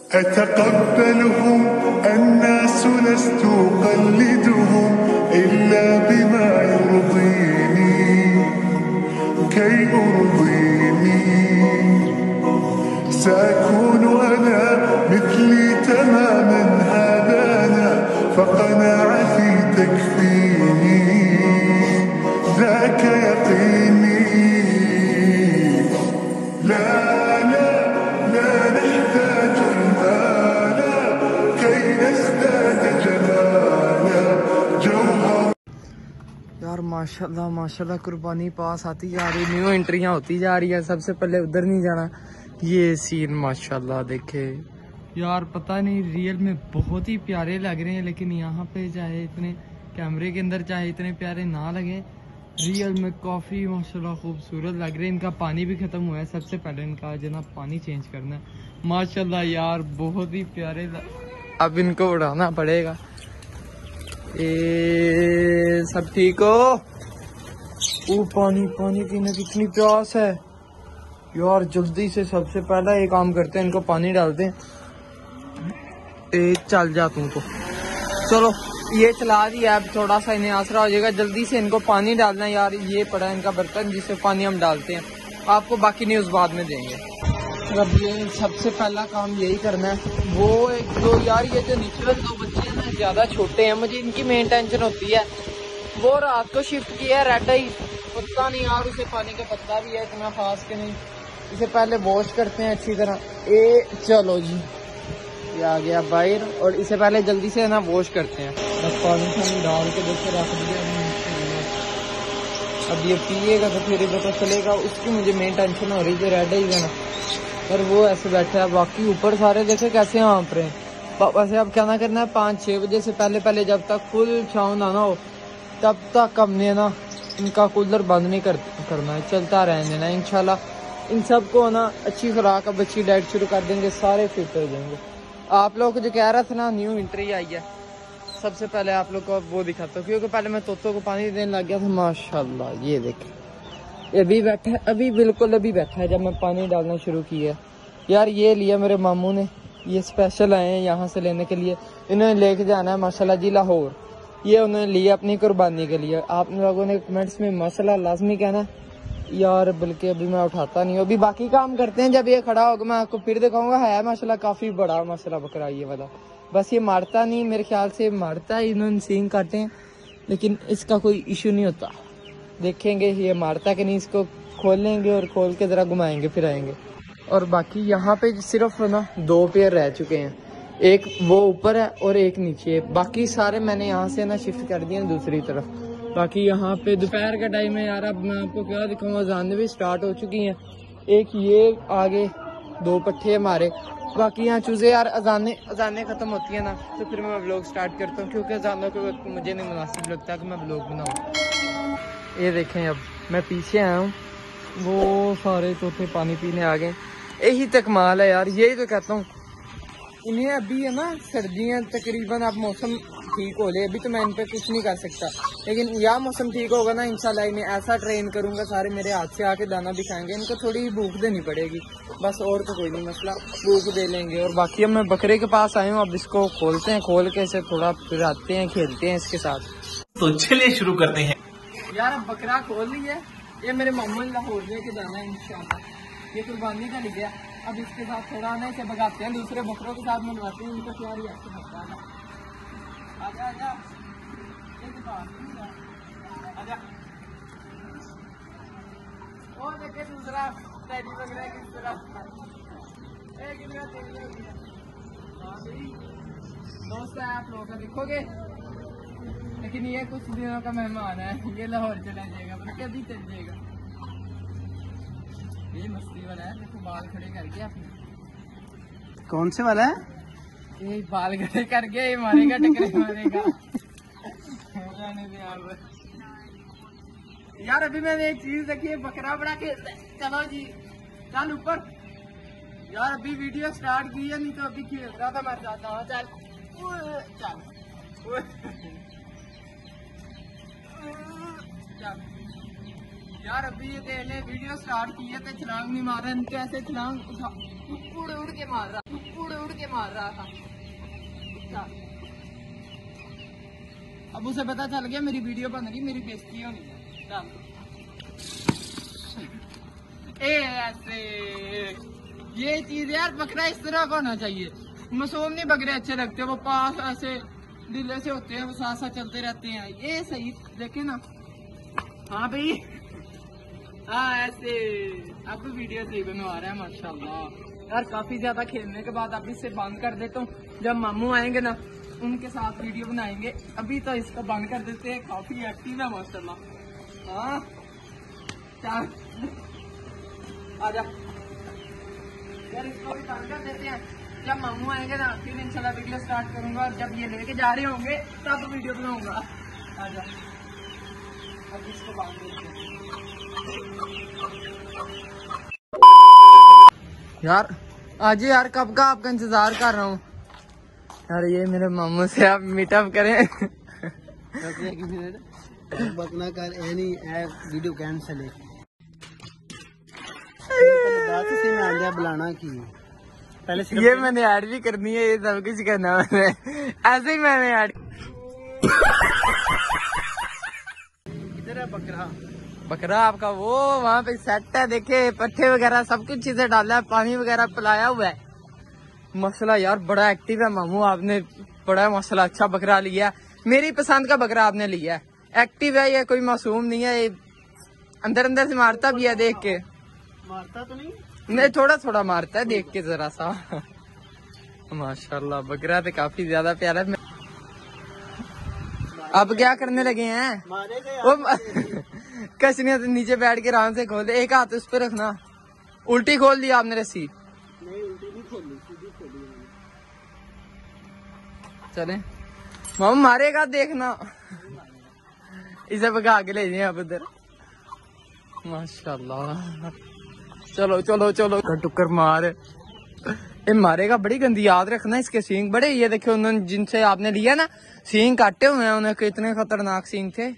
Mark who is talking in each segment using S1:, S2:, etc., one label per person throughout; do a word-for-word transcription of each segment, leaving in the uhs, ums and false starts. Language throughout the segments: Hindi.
S1: أتقبلهم الناس لست أقلدهم إلا بما يرضيني كي أرضيني سأكون أنا مثلي تماما هذا أنا فقناعتي تكفيني ذاك يقيني لا لا لا نحتاج المال كي نزداد جمالا جوهر।
S2: यार माशाल्लाह माशाल्लाह कुर्बानी पास आती जा रही, न्यू एंट्रियां होती जा रही है। सबसे पहले उधर नहीं जाना, ये सीन माशाल्लाह देखे यार, पता नहीं रियल में बहुत ही प्यारे लग रहे हैं, लेकिन यहाँ पे चाहे इतने कैमरे के अंदर चाहे इतने प्यारे ना लगे, रियल में काफ़ी माशाल्लाह खूबसूरत लग रहे हैं। इनका पानी भी ख़त्म हुआ है, सबसे पहले इनका जनाब पानी चेंज करना है। माशाल्लाह यार बहुत ही प्यारे लग... अब इनको उड़ाना पड़ेगा। ए सब ठीक हो? ओ पानी पानी पीने की कितनी प्यास है यार। जल्दी से सबसे पहला ये काम करते हैं, इनको पानी डालते हैं। ए चल जा तू तो, चलो ये चला दिया, अब थोड़ा सा इन्हें आसरा हो जाएगा। जल्दी से इनको पानी डालना है यार। ये पड़ा है इनका बर्तन जिससे पानी हम डालते हैं, आपको बाकी न्यूज़ बाद में देंगे। अब ये सबसे पहला काम यही करना है। वो एक दो यार ये जो निचले दो बच्चे हैं ना ज़्यादा छोटे हैं, मुझे इनकी मेन टेंशन होती है। वो रात को शिफ्ट किया है रेड आई, पता नहीं यार उसे पानी का पता भी है इतना खास के नहीं। इसे पहले वॉश करते हैं अच्छी तरह। ए चलो जी ये आ गया बाहर, और इसे पहले जल्दी से ना वॉश करते हैं। बस पानी शानी डाल के देखो रख दिया। अब ये पिएगा तो फिर पता चलेगा, उसकी मुझे मेन टेंशन हो रही थी रेड आई का ना, पर वो ऐसे बैठा है। बाकी ऊपर सारे देखे कैसे हाँप रहे हैं। वैसे अब क्या ना करना है, पाँच छः बजे से पहले पहले जब तक फुल छाँव ना ना हो तब तक हमने ना इनका कूलर बंद नहीं कर, करना है, चलता रहने देना इंशाल्लाह। इन सबको ना अच्छी खुराक अब अच्छी डाइट शुरू कर देंगे, सारे फिट हो जाएंगे। आप लोग को जो कह रहा था ना न्यू एंट्री आई है, सबसे पहले आप लोग को वो दिखाता हूँ, क्योंकि पहले मैं तोतों को पानी देने लग गया था। माशाल्लाह ये देखें अभी बैठा है, अभी बिल्कुल अभी बैठा है जब मैं पानी डालना शुरू किया। यार ये लिया मेरे मामू ने, ये स्पेशल आए हैं यहाँ से लेने के लिए। इन्होंने लेके जाना है माशाल्लाह जी लाहौर। ये उन्होंने लिया अपनी कुर्बानी के लिए। आप लोगों ने कमेंट्स में माशाल्लाह लाजमी कहना यार, बल्कि अभी मैं उठाता नहीं हूँ, अभी बाकी काम करते हैं। जब ये खड़ा होगा मैं आपको फिर दिखाऊंगा। है माशाल्लाह काफी बड़ा माशाल्लाह बकरा ये वाला, बस ये मारता नहीं, मेरे ख्याल से मारता है, इन्होंने सींग काटे हैं, लेकिन इसका कोई इशू नहीं होता। देखेंगे ये मारता कि नहीं, इसको खोलेंगे और खोल के जरा घुमाएंगे फिर आएंगे। और बाकी यहाँ पे सिर्फ ना दो पेयर रह चुके हैं, एक वो ऊपर है और एक नीचे है। बाकी सारे मैंने यहाँ से ना शिफ्ट कर दिए दूसरी तरफ। बाकी यहाँ पे दोपहर का टाइम है यार, अब मैं आपको क्या दिखाऊंगा, अज़ानें भी स्टार्ट हो चुकी हैं। एक ये आगे दो पट्टे हमारे, बाकी यहाँ चूजे यार अज़ानें अज़ानें खत्म होती है ना तो फिर मैं व्लॉग स्टार्ट करता हूँ, क्योंकि अज़ानों के वक्त मुझे नहीं मुनासिब लगता कि मैं व्लॉग बनाऊँ। ये देखें अब मैं पीछे आया हूँ, वो सारे तोते पानी पीने आ गए। यही तो कमाल है यार, यही तो कहता हूँ। इन्हें अभी है ना सर्दियाँ तकरीबन, अब मौसम ठीक हो ले, अभी तो मैं इन पे कुछ नहीं कर सकता, लेकिन यह मौसम ठीक होगा ना इंशाल्लाह इन्हें ऐसा ट्रेन करूंगा, सारे मेरे हाथ से आके दाना भी खाएंगे। इनको थोड़ी भूख देनी पड़ेगी बस, और तो कोई नहीं मसला, भूख दे लेंगे। और बाकी अब मैं बकरे के पास आया हूँ, अब इसको खोलते हैं, खोल के इसे थोड़ा फिराते हैं, खेलते हैं इसके साथ।
S3: तो चलिए शुरू करते हैं
S2: यार। अब बकरा खोल ली है, ये मेरे मामू लाहौर के दाना है इंशाल्लाह, ये कुर्बानी का लिखा। अब इसके साथ थोड़ा ना इसे भगाते हैं, दूसरे बकरों के साथ मिलवाते हैं, इनको प्यार ही ऐसे लगता है। आजा आजा आजा, और देखे दूसरा टैडी वगैरह किस तरह दोस्त है आप लोगों का, देखोगे। लेकिन ये कुछ दिनों का मेहमान है, ये लाहौर चला जाएगा, पर कभी चल जाएगा। ये मस्ती वाला है, देखो बाल खड़े करके आपने।
S3: कौन से वाला है?
S2: ये बाल खड़े करके ये मारेगा, टकरे मारेगा। यार अभी मैंने एक चीज देखी है, बकरा बड़ा खेलता है। चलो जी चल ऊपर। यार अभी वीडियो स्टार्ट की है, नहीं तो अभी खेल रहा था मैं चाहता हूँ। चल चल चल, यार अभी ये देख ले वीडियो स्टार्ट की है तो छलांग नहीं मार रहा, इनके ऐसे छलांग उड़ उड़ के मार रहा उड़ उड़ के मार रहा था। अब उसे पता चल गया मेरी वीडियो बन गई, मेरी बेइज्जती होनी है। ए ऐसे ये चीज यार बकरा इस तरह का होना चाहिए। मासूम नहीं बकरे अच्छे लगते, वो पास ऐसे दिले से होते हैं, वो साथ साथ चलते रहते हैं। ये सही देखे ना। हाँ भाई हाँ ऐसे अब वीडियो सही बनवा रहा है माशाल्लाह। यार काफी ज्यादा खेलने के बाद अब इसे बंद कर देता हूँ, जब मामू आएंगे ना उनके साथ वीडियो बनाएंगे। अभी तो इसको बंद कर देते हैं, काफी एक्टिव है माशाल्लाह। हाँ आजा यार इसको भी बंद कर देते हैं, जब मामू आएंगे ना फिर इंशाल्लाह वीडियो स्टार्ट करूंगा, और जब ये लेके जा रहे होंगे तब वीडियो बनाऊंगा। आजा अब इसको बांध देते हैं। यार आज यार कब का आपका इंतजार कर रहा हूँ यार। ये मेरे मामू से आप मीटअप करें।
S4: बकना कर एनी ऐप वीडियो कैंसिल है। से मैं आंदा बुलाना की पहले
S2: ये मैंने ऐड भी करनी है, ये सब कुछ करना मैंने, ऐसे ही मैंने ऐड।
S4: इधर है बकरा।
S2: बकरा आपका वो वहाँ पे सेट है, देखे पट्टे वगैरह सब कुछ चीजें डाला है, पानी वगैरह पिलाया हुआ है। मसला यार बड़ा एक्टिव है मामू, आपने बड़ा मसला अच्छा बकरा लिया, मेरी पसंद का बकरा आपने लिया है। एक्टिव है ये, कोई मासूम नहीं है ये, अंदर अंदर से मारता भी है देख के।
S4: मारता तो नहीं
S2: नहीं थोड़ा थोड़ा मारता है देख के जरा सा। माशाल्लाह बकरा तो काफी ज्यादा प्यारा है। अब क्या करने लगे हैं वो कचनिया तो नीचे बैठ के आराम से खोल दे, एक हाथ उस पर रखना। उल्टी खोल दी आपने रस्सी?
S4: नहीं उल्टी नहीं खोली, सीधी खोली।
S2: चले मामू मारेगा देखना, इसे भगा के ले जाए अब उधर। माशाल्लाह चलो चलो चलो टुक्कर मार, ये मारेगा बड़ी गंदी, याद रखना इसके सींग बड़े। ये देखो उन्होंने जिनसे आपने लिया ना सींग काटे हुए हैं, उन्हें कितने खतरनाक सींग थे।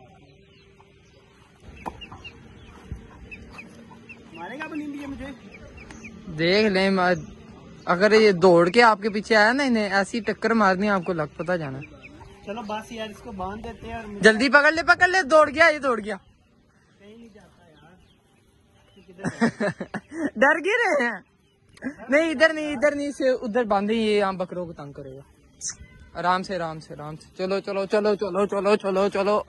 S4: मारेगा भी नहीं मुझे,
S2: देख ले अगर ये दौड़ के आपके पीछे आया ना, इन्हें ऐसी टक्कर मारनी आपको लग पता जाना।
S4: चलो बस यार इसको बांध देते हैं और
S2: जल्दी पकड़ ले पकड़ ले, दौड़ गया ये दौड़ गया।
S4: कहीं नहीं जाता यार।
S2: डर गिर रहे हैं? नहीं इधर नहीं इधर नहीं, से उधर बांधे, ये यहाँ बकरों को तंग करेगा। आराम से आराम से आराम से चलो चलो चलो चलो चलो चलो चलो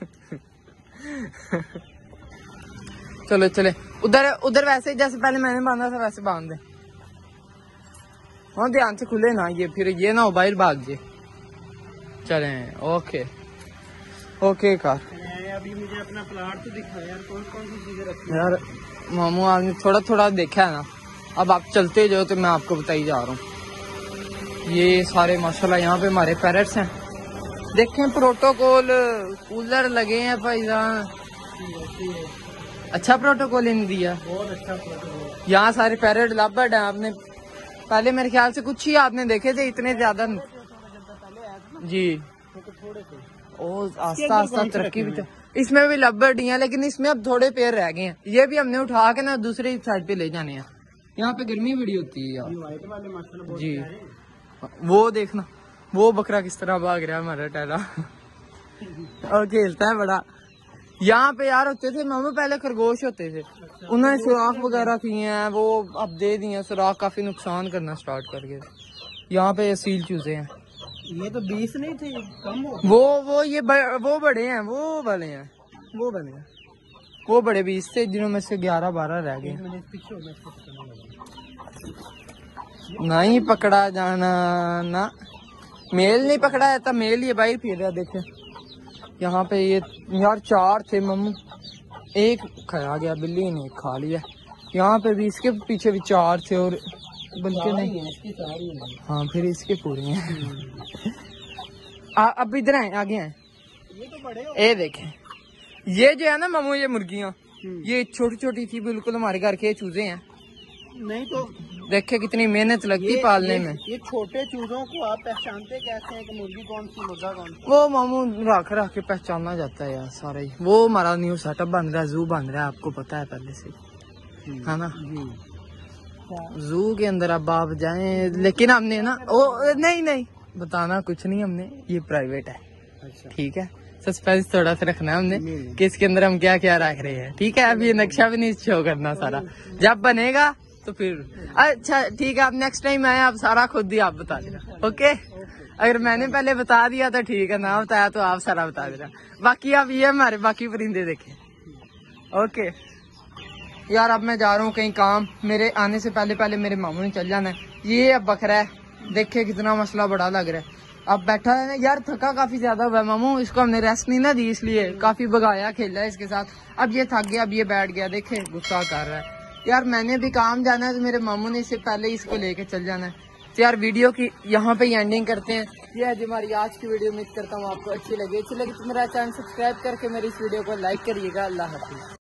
S2: चलो चले उधर उधर वैसे जैसे पहले मैंने बांधा था वैसे बांध दे। हाँ ध्यान से खुले ना ये, फिर ये ना मोबाइल भाग जाए। चले ओके ओके कार।
S4: अभी मुझे अपना प्लाट तो दिखा यार, कौन कौन सी चीजें रखी
S2: यार मामू आपने थोड़ा थोड़ा देखा है ना, अब आप चलते जाओ तो मैं आपको बताई जा रहा हूँ। ये सारे माशाल्लाह यहाँ पे हमारे पैरेट्स हैं, देखें प्रोटोकॉल कूलर लगे हैं भाईजान, अच्छा प्रोटोकॉल इन दिया,
S4: बहुत अच्छा प्रोटोकॉल।
S2: यहाँ सारे पैरेट लबर्ड हैं। आपने पहले मेरे ख्याल से कुछ ही आपने देखे थे, इतने ज्यादा जी। ओ आस्ता आस्ता तरक्की भी, इसमें भी लबर्ड ही है, लेकिन इसमें अब थोड़े पेड़ रह गए हैं। ये भी हमने उठा के ना दूसरी साइड पे ले जाने हैं, यहाँ पे गर्मी बड़ी होती है यार।
S4: व्हाइट वाले माशाल्लाह बहुत
S2: जी
S4: प्यारे।
S2: वो देखना वो बकरा किस तरह भाग रहा है हमारा टैला और खेलता है बड़ा। यहाँ पे यार होते थे मामू पहले खरगोश होते थे, उन्होंने सुराख वगैरह किए हैं, वो अब दे दिए सुराख, काफी नुकसान करना स्टार्ट करके। यहाँ पे सील चूजे हैं,
S4: ये तो बीस नहीं थे कम हो।
S2: वो वो ये ब, वो बड़े हैं, वो बड़े हैं, वो बड़े हैं, वो बड़े बीस थे जिनों में से ग्यारह बारह रह गए। नहीं पकड़ा जाना ना, मेल नहीं पकड़ा है, मेल ये बाहर फिर रहा। देखे यहाँ पे ये यार चार थे मम्मू, एक खाया गया, बिल्ली ने खा लिया। यहाँ पे भी इसके पीछे भी चार थे, और बल्कि नहीं है, हाँ फिर इसके पूरे हैं। अब इधर आए आगे हैं,
S4: ये तो बड़े हो।
S2: ये देखें ये जो है ना मम्मू, ये मुर्गियाँ ये छोटी छोटी थी बिल्कुल, हमारे घर के चूजे हैं।
S4: नहीं तो
S2: देखे कितनी मेहनत लगती पालने में।
S4: ये छोटे चूजों को आप पहचानते कैसे हैं कि मुर्गी कौन सी मुर्गा कौन सी?
S2: वो मामू रख रख के पहचाना जाता है यार सारा ही। वो हमारा न्यू सेटअप बन रहा है, जू बन रहा है, आपको पता है पहले से, है ना। जू के अंदर अब आप जाए, लेकिन हमने ना ओ नहीं नहीं बताना कुछ नहीं हमने, ये प्राइवेट है।
S4: अच्छा
S2: ठीक है, सस्पेंस थोड़ा सा रखना है हमने कि इसके अंदर हम क्या क्या रख रहे हैं। ठीक है, अब ये नक्शा भी नहीं शो करना सारा, जब बनेगा तो फिर अच्छा ठीक है। अब नेक्स्ट टाइम आए आप सारा खुद ही आप बता देना। ओके, अगर मैंने पहले बता दिया तो ठीक है, ना बताया तो आप सारा बता देना। बाकी आप ये हमारे बाकी परिंदे देखें। ओके यार, अब मैं जा रहा हूँ कहीं काम, मेरे आने से पहले पहले मेरे मामू ने चल जाना है। ये अब बकरा है, देखे कितना मसला बड़ा लग रहा है। अब बैठा है ना यार, थका काफी ज्यादा हुआ है मामू, इसको हमने रेस्ट नहीं ना दी, इसलिए काफी भगाया खेला है इसके साथ। अब ये थक गया, अब ये बैठ गया, देखे गुस्सा कर रहा है। यार मैंने भी काम जाना है तो मेरे मामू ने इससे पहले इसको लेके चल जाना है। तो यार वीडियो की यहाँ पे ही एंडिंग करते हैं। ये है हमारी आज की वीडियो, उम्मीद करता हूँ आपको अच्छी लगी। अच्छी लगी तो मेरा चैनल सब्सक्राइब करके मेरी इस वीडियो को लाइक करिएगा। अल्लाह हाफिज।